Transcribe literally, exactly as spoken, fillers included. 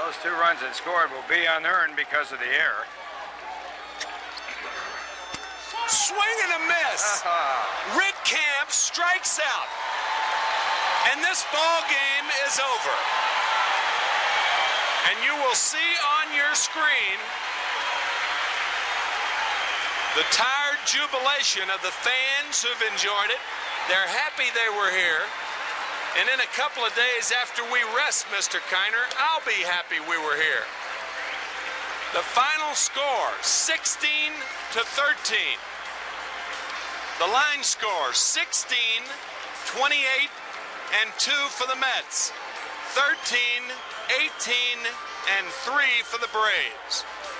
Those two runs that scored will be unearned because of the error. Swing and a miss. Rick Camp strikes out. And this ball game is over. And you will see on your screen the tired jubilation of the fans who've enjoyed it. They're happy they were here. And in a couple of days after we rest, Mister Kiner, I'll be happy we were here. The final score, sixteen to thirteen. The line score, sixteen, twenty-eight, and two for the Mets. thirteen, eighteen, and three for the Braves.